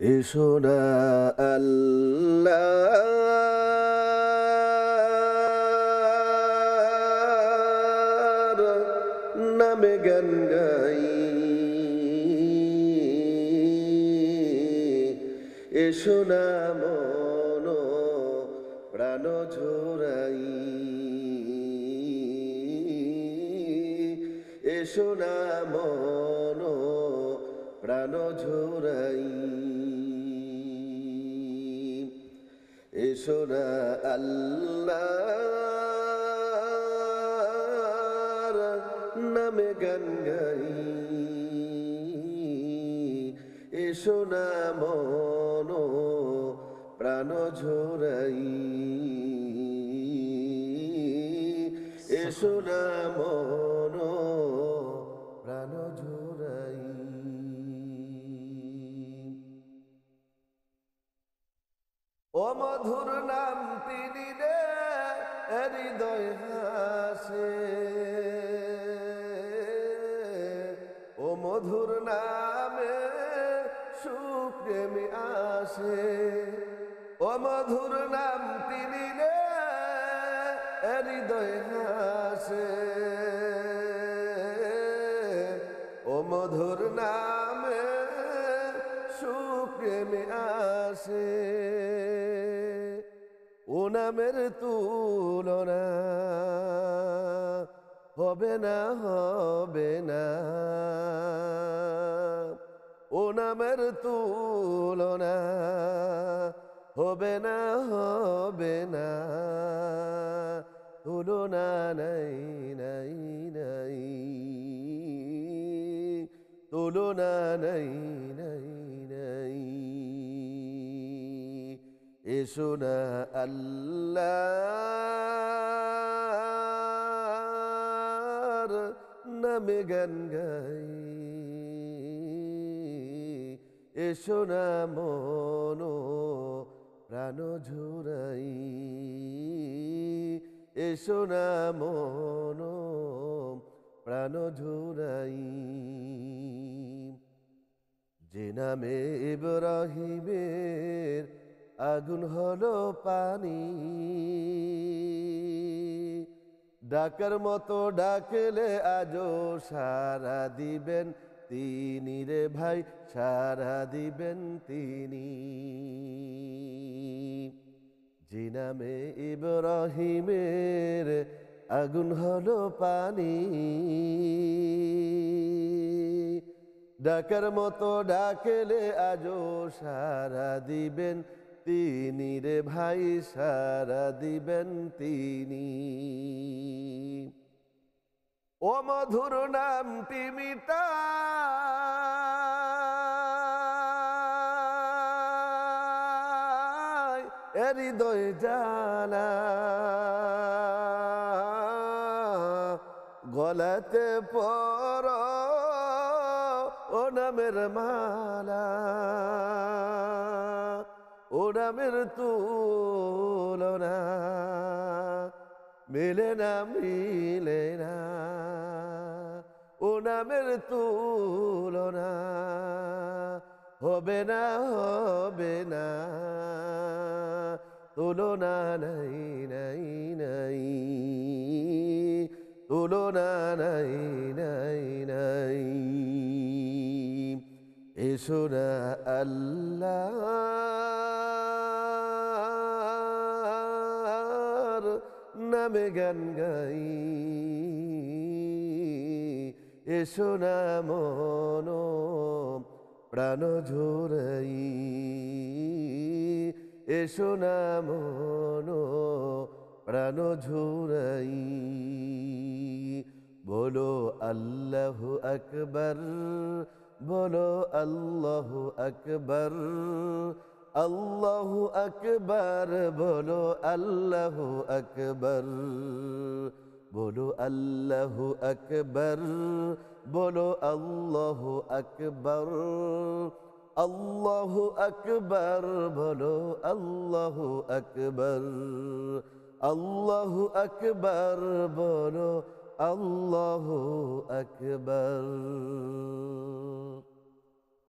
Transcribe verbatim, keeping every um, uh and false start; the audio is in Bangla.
এসো না আল্লাহর নামে গান গাই, এসো না মন প্রাণ ঝরাই, এসো না মন প্রাণ ঝরাই, এসো না আল্লাহর নামে গান গাই, এসো না মন প্রাণ ঝরাই, এসো না মন প্রাণ ঝরাই। ও মধুর নামটি নিলে হৃদয় হাসে, ও মধুর নামে সুপ্রেমী আসে, ও মধুর নামটি নিলে হৃদয় হাসে, ও মধুর নামে সুপ্রেমী আসে, ও নামের তুলনা হবে না হবে না, ও নামের তুলনা হবে না হবে না, তুলনা নাই নাই নাই, তুলনা নাই নাই নাই। এসো না আল্লাহর নামে গান গাই, এসো না মন প্রাণ ঝরাই, এসো না মন প্রাণ ঝরাই। যে নামে ইব্রাহিমের আগুন হলো পানি, ডাকার মতো ডাকলে আজও সারা দিবেন তিনি রে ভাই, সারা দিবেন তিনি। যে নামে ইব্রাহিমের আগুন হলো পানি, ডাকার মতো ডাকলে আজও সারা দিবেন তিনি রে ভাই, সারা দিবেন তিনি। ও মধুর নামটি মিটায় হৃদয় জানা, গলাতে পর ও নামের মালা, ও নামের তুলনা মিলে না মিলে না, ও নামের তুলনা হবে না হবে না, তুলনা নাই নাই নাই, তুলনা নাই নাই নাই। এসো না আল্লাহর নামে গান গাই, এসো না মন প্রাণ ঝরাই, এসো না মন প্রাণ ঝরাই। বলো আল্লাহু আকবার, বলো আল্লাহু আকবার, আল্লাহু আকবার, বলো আল্লাহু আকবার, বলো আল্লাহু আকবার, বলো আল্লাহু আকবার, আল্লাহু আকবার, বলো আল্লাহু আকবার, আল্লাহু আকবার, বলো আল্লাহু আকবার।